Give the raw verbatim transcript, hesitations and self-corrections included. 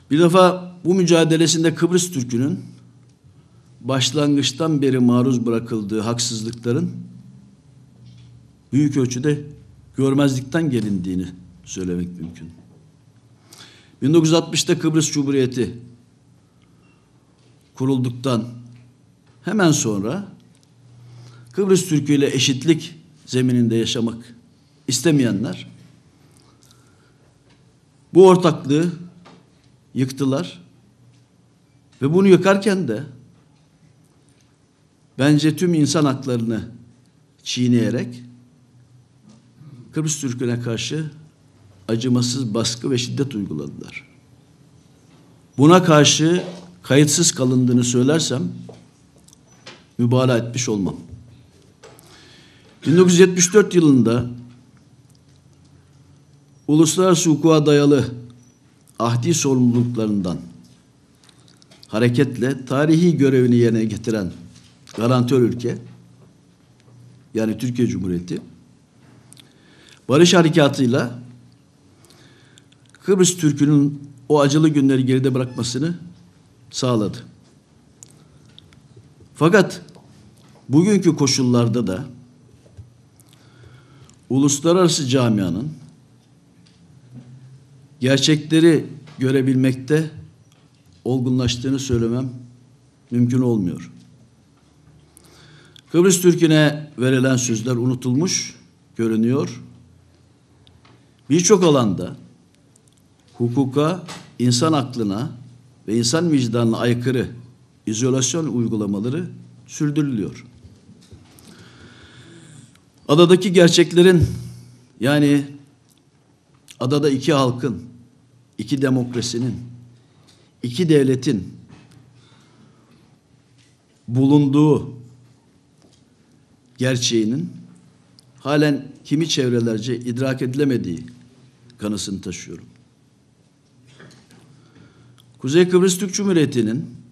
Bir defa bu mücadelesinde Kıbrıs Türk'ünün başlangıçtan beri maruz bırakıldığı haksızlıkların büyük ölçüde görmezlikten gelindiğini söylemek mümkün. bin dokuz yüz altmışta Kıbrıs Cumhuriyeti kurulduktan hemen sonra Kıbrıs Türk'ü ile eşitlik zemininde yaşamak istemeyenler bu ortaklığı yıktılar ve bunu yıkarken de bence tüm insan haklarını çiğneyerek Kıbrıs Türk'üne karşı acımasız baskı ve şiddet uyguladılar. Buna karşı kayıtsız kalındığını söylersem mübalağa etmiş olmam. bin dokuz yüz yetmiş dört yılında uluslararası hukuka dayalı ahdi sorumluluklarından hareketle tarihi görevini yerine getiren garantör ülke, yani Türkiye Cumhuriyeti, barış harekatıyla Kıbrıs Türk'ünün o acılı günleri geride bırakmasını sağladı. Fakat bugünkü koşullarda da uluslararası camianın gerçekleri görebilmekte olgunlaştığını söylemem mümkün olmuyor. Kıbrıs Türk'üne verilen sözler unutulmuş görünüyor. Birçok alanda hukuka, insan aklına ve insan vicdanına aykırı izolasyon uygulamaları sürdürülüyor. Adadaki gerçeklerin, yani adada iki halkın, iki demokrasinin, iki devletin bulunduğu gerçeğinin halen kimi çevrelerce idrak edilemediği kanısını taşıyorum. Kuzey Kıbrıs Türk Cumhuriyeti'nin